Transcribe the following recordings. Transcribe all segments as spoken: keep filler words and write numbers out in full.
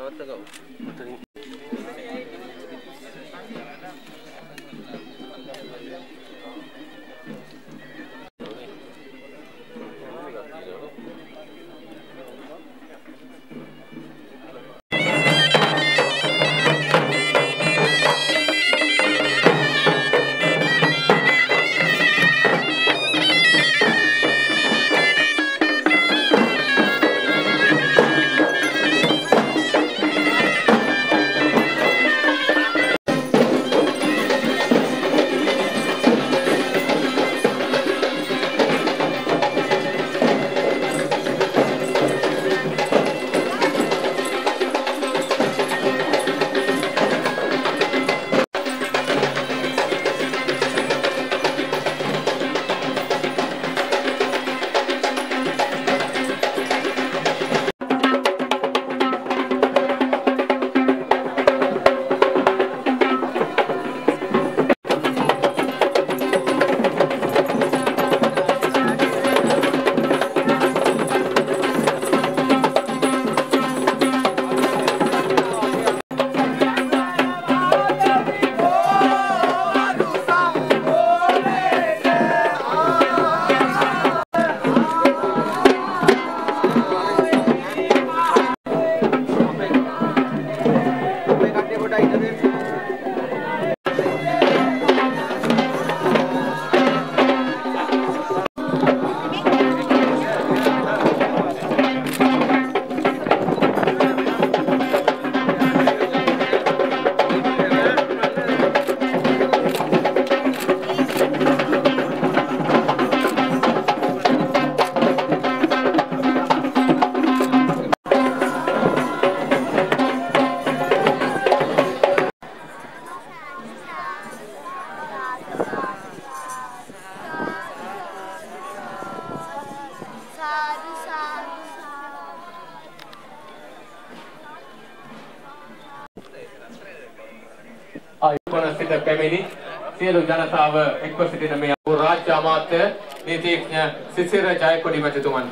පැමිණි සියලු ජනතාව එක්ව සිටින මේ රාජ්‍ය අමාත්‍ය නීතිඥ සිසිර ජයකොඩි මැතිතුමන්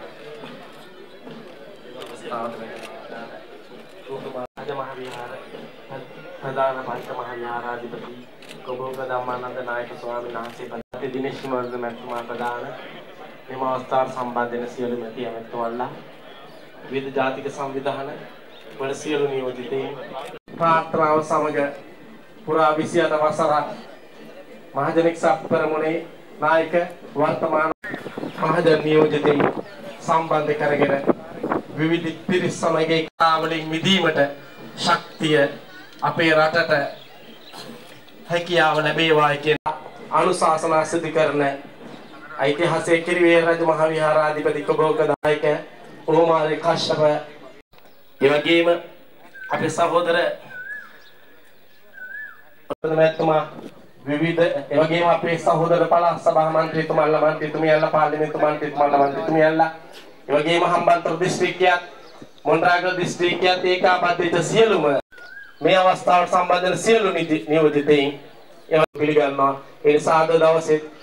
රාජ මහ විහාර ප්‍රධාන පංච මහ විහාරාධිපති කොබෝග ධම්මානන්ද නායක ස්වාමීන් වහන්සේ පදති දිනේශ් මර්ධ මැතිතුමා ප්‍රදාන මෙම අවස්ථාවට සම්බන්ධ වෙන සියලු මැති ඇමතිතුමන්ලා විවිධ ජාතික සංවිධාන වල සියලු නියෝජිතයින් ප්‍රාර්ථනාව සමග පුරා විසි අට වසරක් මහජන එක්සත් පෙරමුණේ නායක වර්තමාන මහජන නියෝජිතයින් සම්බන්ධ කරගෙන විවිධ පිරිස් සමග ඒකාවලින් මිදීමට ශක්තිය අපේ රටට හැකියාව ලැබේවායි කියන අනුශාසනා සිදු කරන ඓතිහාසික කිරිවේ රජ මහ විහාරාධිපති කොබෝග නායක ඕමාරි කාශ්‍යප ඒ වගේම අපේ සහෝදර ප්‍රධානමැතිතුමා විවිධ ඒ වගේම අපේ සහෝදර පළාත් සභා මන්ත්‍රීතුමන්ලා මන්ත්‍රීතුමියන්ලා පාර්ලිමේන්තු මන්ත්‍රීතුමන්ලා මන්ත්‍රීතුමියන්ලා ඒ වගේම හම්බන්තොට දිස්ත්‍රික්කයත් මොණරාගල දිස්ත්‍රික්කයත් ඒකාබද්ධ සියලුම මේ අවස්ථාවට සම්බන්ධ වෙන සියලු නියෝජිතයින් ඒවා පිළිගන්නවා ඒ නිසා අද දවසේ